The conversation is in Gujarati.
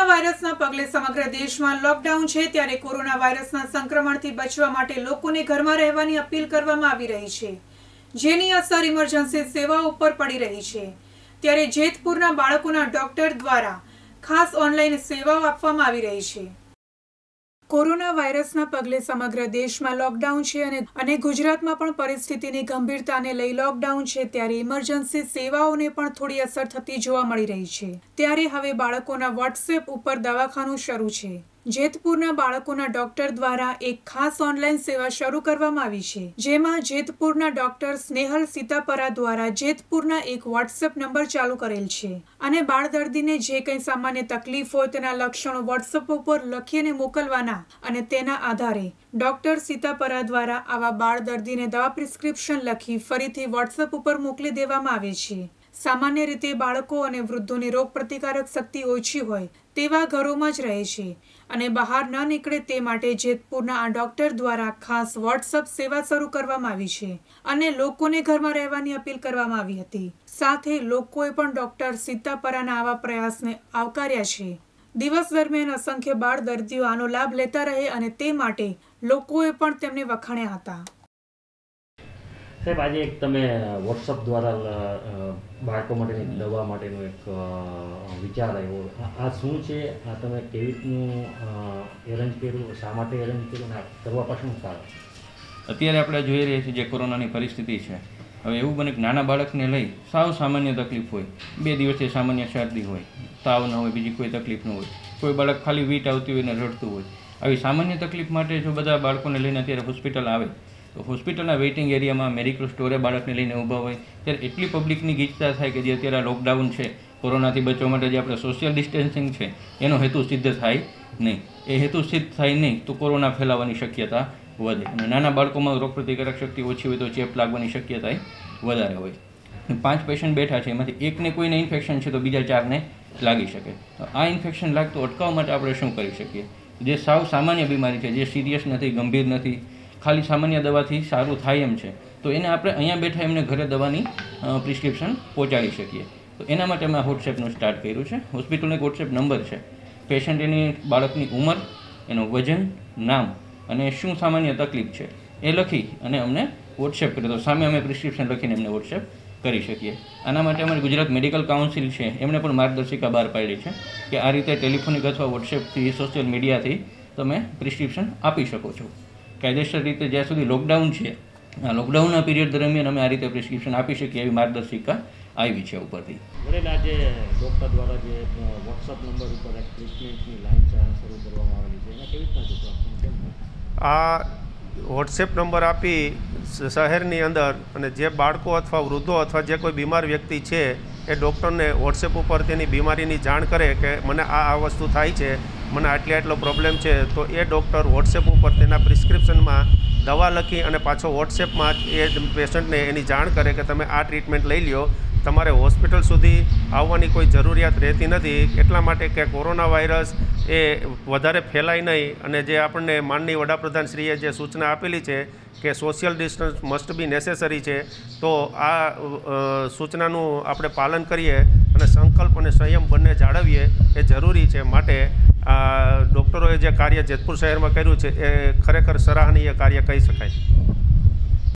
કોરોના વાયરસના પગલે સમગ્ર દેશમાં લોકડાઉન છે, ત્યારે કોરોના વાયરસના સંક્રમણથી બચવા માટે લોકોને ઘરમાં રહેવાની અપીલ કરવામાં આવી રહી છે, જેની અસર ઇમરજન્સી સેવાઓ ઉપર પડી રહી છે। ત્યારે જેતપુરના બાળકોના ડોક્ટર દ્વારા ખાસ ઓનલાઈન સેવાઓ આપવામાં આવી રહી છે। કોરોના વાયરસના પગલે સમગ્ર દેશમાં લોકડાઉન છે અને ગુજરાતમાં પણ પરિસ્થિતિની ગંભીરતાને લઈ લોકડાઉન છે, ત્યારે ઇમરજન્સી સેવાઓને પણ થોડી અસર થતી જોવા મળી રહી છે। ત્યારે હવે બાળકોના વોટ્સએપ ઉપર દવાખાનું શરૂ છે। જેતપુરના બાળકોના ડોક્ટર દ્વારા એક ખાસ ઓનલાઈન સેવા શરૂ કરવામાં આવી છે, જેમાં જેતપુરના ડોક્ટર સ્નેહલ સીતાપરા દ્વારા જેતપુરના એક વોટ્સએપ નંબર ચાલુ કરેલ છે અને બાળ દર્દીને જે કંઈ સામાન્ય તકલીફ હોય તેના લક્ષણો વોટ્સએપ ઉપર લખીને મોકલવાના અને તેના આધારે ડોક્ટર સીતાપરા દ્વારા આવા બાળ દર્દીને દવા પ્રિસ્ક્રિપ્શન લખી ફરીથી વોટ્સએપ ઉપર મોકલી દેવામાં આવે છે। સામાન્ય રીતે બાળકો અને વૃદ્ધોની રોગ પ્રતિકારક શક્તિ ઓછી હોય તેવા ઘરોમાં જ રહે છે અને બહાર ન નીકળે તે માટે જેતપુરના આ ડોક્ટર દ્વારા ખાસ વોટ્સએપ સેવા શરૂ કરવામાં આવી છે અને લોકોને ઘરમાં રહેવાની અપીલ કરવામાં આવી હતી। સાથે લોકોએ પણ ડોક્ટર સીતાપરાના આવા પ્રયાસને આવકાર્યા છે। દિવસ દરમિયાન અસંખ્ય બાળ દર્દીઓ આનો લાભ લેતા રહે અને તે માટે લોકોએ પણ તેમને વખાણ્યા હતા। સાહેબ, આજે એક તમે વોટ્સઅપ દ્વારા બાળકો માટેની દવા માટેનો એક વિચાર આવ્યો, આ શું છે? આ તમે કેવી રીતનું એરેન્જ કર્યું, શા માટે એરેન્જ કર્યું અને કરવા પાછળનું કારણ? અત્યારે આપણે જોઈ રહ્યા છીએ જે કોરોનાની પરિસ્થિતિ છે, હવે એવું બને કે નાના બાળકને લઈ સાવ સામાન્ય તકલીફ હોય, 2 દિવસથી સામાન્ય શરદી હોય, તાવ ન હોય, બીજી કોઈ તકલીફ ન હોય, કોઈ બાળક ખાલી વીટ આવતી હોય ને રડતું હોય, આવી સામાન્ય તકલીફ માટે જો બધા બાળકોને લઈને અત્યારે હોસ્પિટલ આવે તો હોસ્પિટલના વેઇટિંગ એરિયામાં મેડિકલ સ્ટોરે બાળકને લઈને ઊભા હોય ત્યારે એટલી પબ્લિકની ગીચતા થાય કે જે અત્યારે લોકડાઉન છે, કોરોનાથી બચવા માટે જે આપણે સોશિયલ ડિસ્ટન્સિંગ છે એનો હેતુ સિદ્ધ થાય નહીં। એ હેતુ સિદ્ધ થાય નહીં તો કોરોના ફેલાવાની શક્યતા વધે અને નાના બાળકોમાં રોગપ્રતિકારક શક્તિ ઓછી હોય તો ચેપ લાગવાની શક્યતા વધારે હોય। 5 પેશન્ટ બેઠા છે, એમાંથી એકને કોઈને ઇન્ફેક્શન છે તો બીજા 4ને લાગી શકે। તો આ ઇન્ફેક્શન લાગતું અટકાવવા માટે આપણે શું કરી શકીએ? જે સાવ સામાન્ય બીમારી છે, જે સિરિયસ નથી, ગંભીર નથી, ખાલી સામાન્ય દવાથી સારું થાય એમ છે, તો એને આપણે અહીંયા બેઠા એમને ઘરે દવાની પ્રિસ્ક્રિપ્શન પહોંચાડી શકીએ। તો એના માટે અમે વોટ્સએપનું સ્ટાર્ટ કર્યું છે। હોસ્પિટલનો એક વોટ્સએપ નંબર છે, પેશન્ટ એની બાળકની ઉંમર, એનું વજન, નામ અને શું સામાન્ય તકલીફ છે એ લખી અને અમને વોટ્સએપ કરે તો સામે અમે પ્રિસ્ક્રિપ્શન લખીને એમને વોટ્સએપ કરી શકીએ। આના માટે અમારી ગુજરાત મેડિકલ કાઉન્સિલ છે એમણે પણ માર્ગદર્શિકા બહાર પાડી છે કે આ રીતે ટેલિફોનિક અથવા વોટ્સએપથી, સોશિયલ મીડિયાથી તમે પ્રિસ્ક્રિપ્શન આપી શકો છો। કાયદેસર રીતે જ્યાં સુધી લોકડાઉન છે, આ લોકડાઉનના પીરિયડ દરમિયાન અમે આ રીતે પ્રિસ્ક્રિપ્શન આપી શકીએ એવી માર્ગદર્શિકા આવી છે ઉપરથી। વડેલા જે ડૉક્ટર દ્વારા જે વોટ્સઅપ નંબર ઉપર એક ટ્રીટમેન્ટની લાઈન શરૂ કરવામાં આવેલી છે, એના કેવી રીતના? આ વોટ્સએપ નંબર આપી શહેરની અંદર અને જે બાળકો અથવા વૃદ્ધો અથવા જે કોઈ બીમાર વ્યક્તિ છે એ ડૉક્ટરને વોટ્સએપ ઉપર તેની બીમારીની જાણ કરે કે મને આ વસ્તુ થાય છે, મને આટલો પ્રોબ્લેમ છે, તો એ ડૉક્ટર વોટ્સએપ ઉપર તેના પ્રિસ્ક્રિપ્શનમાં દવા લખી અને પાછો વોટ્સએપમાં એ પેશન્ટને એની જાણ કરે કે તમે આ ટ્રીટમેન્ટ લઈ લ્યો, તમારે હોસ્પિટલ સુધી આવવાની કોઈ જરૂરિયાત રહેતી નથી। એટલા માટે કે કોરોના વાયરસ એ વધારે ફેલાય નહીં અને જે આપણને માનનીય વડાપ્રધાનશ્રીએ જે સૂચના આપેલી છે કે social distance must be necessary છે, તો આ સૂચનાનું આપણે પાલન કરીએ અને સંકલ્પ અને સંયમ બંને જાળવીએ એ જરૂરી છે। માટે આ ડૉક્ટરોએ જે કાર્ય જેતપુર શહેરમાં કર્યું છે એ ખરેખર સરાહનીય કાર્ય કહી શકાય।